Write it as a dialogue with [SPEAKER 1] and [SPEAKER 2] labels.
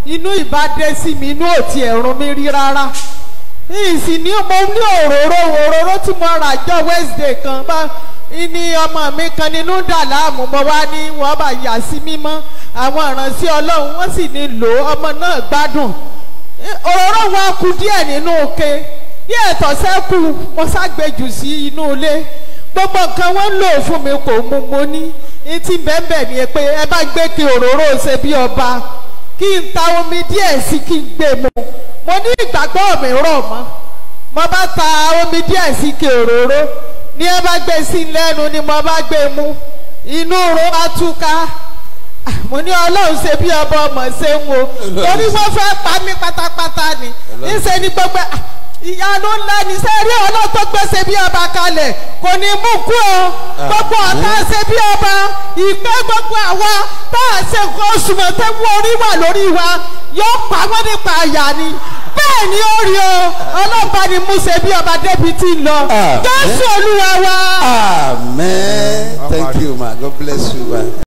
[SPEAKER 1] inú ìbádé sí mi inú ò tiẹ̀ rún mi rí rárá ìsìn ní mo ní òróró tí mo rà jọ Wednesday kan bá ní ọmọ mi kan nínú dà láàmú mo wá ní wọ́n bá yà sí mímọ́ àwọn ìránṣẹ́ Ọlọ́run wọ́n sì ní lò ọmọ náà gbádùn òróró wọn kù díẹ̀ nínú òkè díẹ̀ tọ̀sẹ́kù mo ságbèjù sí inú ilé gbogbo nǹkan wọ́n ń lò fún mi kò mú mo ní etí bẹ́ẹ̀ ni pé ẹ bá gbé kí òróró ṣe bí ọba kí n ta omi díẹ̀ sí kí n gbé mu mo ní ìgbàgbọ́ mi rọ̀ mọ́ mo bá ta omi díẹ̀ sí kí òróró ní ẹ bá gbé sí lẹ́nu ni mo bá gbé mu inú ro bá túká mo ní Ọlọ́run ṣe bí ọba ọmọ ṣe ń wo torí wọ́n fẹ́ pa mí pátápátá ni níṣẹ́ ni gbogbo ìyanu ńlá ní sẹ́rí Ọlọ́run tó gbèsè bí ọba kalẹ̀ kò ní mú kú o gbogbo ọ̀tá ṣe bí ọba ìpè gbogbo àwa tá a ṣe nǹkan oṣù mọ̀tẹ́wọ́ orí wà lórí wa yóò pa wọ́n nípa àyà ni bẹ́ẹ̀ ni ó rí o ọlọ́ba ni mú ṣe bí ọba débi tí ń lọ Jésù Olúwa wa.
[SPEAKER 2] Amen. Thank you ma. God bless you ma.